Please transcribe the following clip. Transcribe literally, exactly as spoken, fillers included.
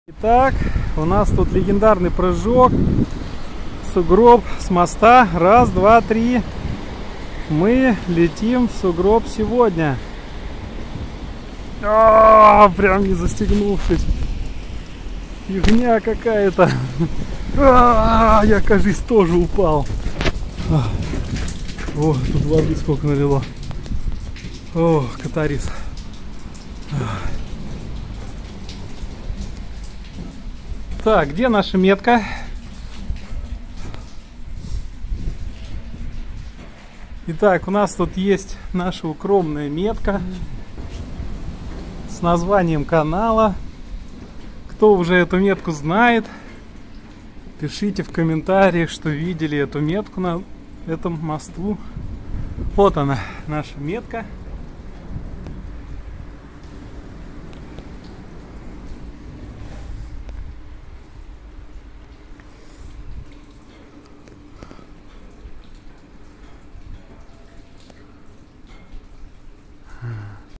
Итак, у нас тут легендарный прыжок, сугроб с моста. Раз, два, три. Мы летим в сугроб сегодня. А, прям не застегнувшись. Фигня какая-то. А, я, кажется, тоже упал. А. О, тут воды сколько налило. О, катарис. Так, где наша метка? Итак, у нас тут есть наша укромная метка с названием канала. Кто уже эту метку знает, пишите в комментариях, что видели эту метку на этом мосту. Вот она, наша метка.